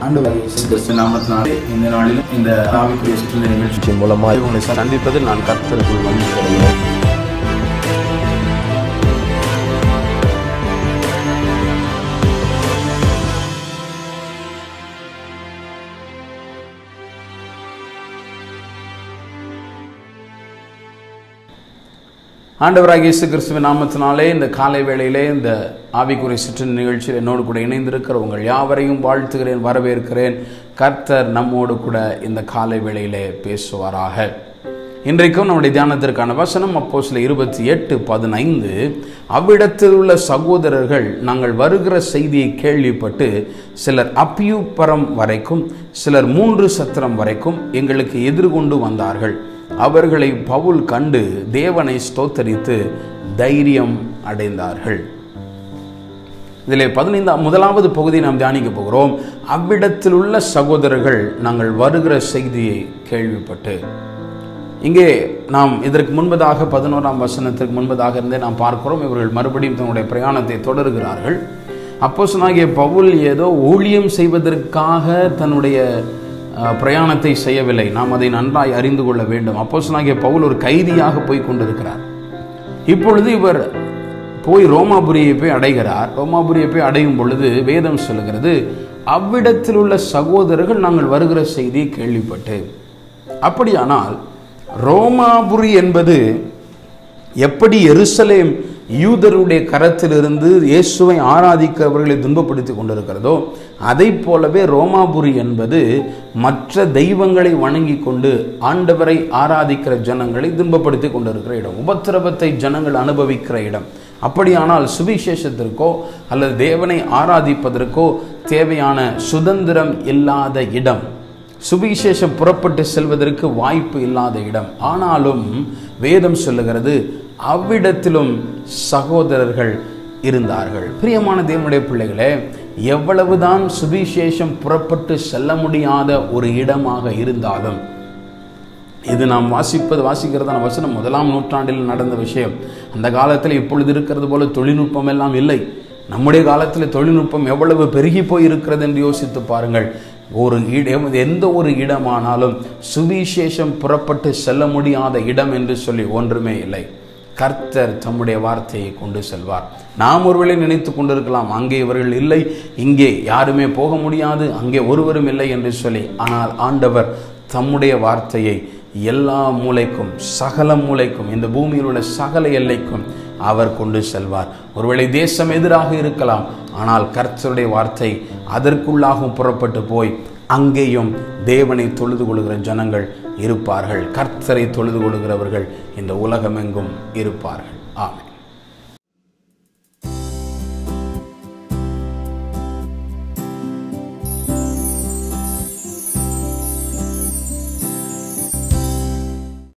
ஆண்டவராகிய இயேசு கிறிஸ்து நாமத்தினாலே இந்த நாளிலும் இந்த ஆவிக்குரிய சுற்றுலா நிகழ்ச்சி மூலமாக உங்களை சந்திப்பதில் நான் கர்த்தருக்குள் மகிழ்ச்சி அடைகிறேன். ஆண்டவராகிய இயேசு கிறிஸ்துவின் நாமத்தினாலே இந்த காலை வேளையிலே இந்த ஆவிக்குரிய சுற்று நிகழ்ச்சியில் என்னோடு கூட இணைந்திருக்கிற உங்கள் யாவரையும் வாழ்த்துகிறேன், வரவேற்கிறேன். கர்த்தர் நம்மோடு கூட இந்த காலை வேளையிலே பேசுவாராக. இன்றைக்கும் நம்முடைய தியானத்திற்கான வசனம் அப்போஸ்தலர் 28:15. அவ்விடத்தில் உள்ள சகோதரர்கள் நாங்கள் வருகிற செய்தியை கேள்விப்பட்டு சிலர் அப்பியுப்பரம் வரைக்கும் சிலர் 3 சத்திரம் வரைக்கும் எங்களுக்கு எதிர்கொண்டு வந்தார்கள். அவர்களை பவுல் கண்டு தேவனை ஸ்தோத்தரித்து தைரியம் அடைந்தார்கள். இதிலே 15வது பகுதி நாம் தியானிக்க போகிறோம். அவ்விடத்தில் உள்ள சகோதரர்கள் நாங்கள் வருகிற செய்தியை கேள்விப்பட்டு. இங்கே நாம் இதற்கு முன்பதாக 11ஆம் வசனத்திற்கு முன்பதாக இருந்தே நாம் பார்க்கிறோம். இவர்கள் மறுபடியும் தன்னுடைய பிரயாணத்தை தொடர்கிறார்கள். அப்போஸ்தலனாகிய பவுல் ஏதோ ஊழியம் செய்வதற்காக தன்னுடைய பிரயாணத்தை செய்யவில்லை. நாம் அதை நன்றாய் அறிந்து கொள்ள வேண்டும். அப்போஸ்தலனாகிய பவுல் ஒரு கைதியாக போய் கொண்டிருக்கிறார். இப்பொழுது இவர் போய் ரோமாபுரியை போய் அடைகிறார். ரோமாபுரியை போய் அடையும் பொழுது வேதம் சொல்லுகிறது, அவ்விடத்தில் உள்ள சகோதரர்கள் நாங்கள் வருகிற செய்தியை கேள்விப்பட்டு. அப்படியானால் ரோமாபுரி என்பது எப்படி எருசலேம் யூதருடைய கரத்திலிருந்து இயேசுவை ஆராதிக்கிறவர்களை துன்பப்படுத்தி கொண்டிருக்கிறதோ, அதை போலவே ரோமாபுரி என்பது மற்ற தெய்வங்களை வணங்கி கொண்டு ஆண்டவரை ஆராதிக்கிற ஜனங்களை துன்பப்படுத்தி கொண்டிருக்கிற இடம், உபத்திரவத்தை ஜனங்கள் அனுபவிக்கிற இடம். அப்படியானால் சுவிசேஷத்திற்கோ அல்லது தேவனை ஆராதிப்பதற்கோ தேவையான சுதந்திரம் இல்லாத இடம், சுவிசேஷம் புறப்பட்டு செல்வதற்கு வாய்ப்பு இல்லாத இடம். ஆனாலும் வேதம் சொல்லுகிறது, அவ்விடத்திலும் சகோதரர்கள் இருந்தார்கள். பிரியமான தேவனுடைய பிள்ளைகளே, எவ்வளவுதான் சுவிசேஷம் புறப்பட்டு செல்ல முடியாத ஒரு இடமாக இருந்தாலும், இது நாம் வாசிக்கிறதான வசனம் 1ஆம் நூற்றாண்டில் நடந்த விஷயம். அந்த காலத்தில் இப்பொழுது இருக்கிறது போல தொழில்நுட்பம் எல்லாம் இல்லை. நம்முடைய காலத்தில் தொழில்நுட்பம் எவ்வளவு பெருகி போய் இருக்கிறது என்று யோசித்து பாருங்கள். எந்த ஒரு இடமானாலும் சுவிசேஷம் புறப்பட்டு செல்ல முடியாத இடம் என்று சொல்லி ஒன்றுமே இல்லை. கர்த்தர் தம்முடைய வார்த்தையை கொண்டு செல்வார். நாம் ஒருவேளை நினைத்து கொண்டிருக்கலாம், அங்கே இவர்கள் இல்லை, இங்கே யாருமே போக முடியாது, அங்கே ஒருவரும் இல்லை என்று சொல்லி. ஆனால் ஆண்டவர் தம்முடைய வார்த்தையை எல்லா மூலைக்கும், சகல மூலைக்கும், இந்த பூமியில் உள்ள சகல எல்லைக்கும் அவர் கொண்டு செல்வார். ஒருவேளை தேசம் எதிராக இருக்கலாம், ஆனால் கர்த்தருடைய வார்த்தை அதற்குள்ளாகவும் புறப்பட்டு போய் அங்கேயும் தேவனை தொழுது கொள்கிற ஜனங்கள் இருப்பார்கள். கர்த்தரை தொழுது கொள்கிறவர்கள் இந்த உலகமெங்கும் இருப்பார்கள். ஆமென்.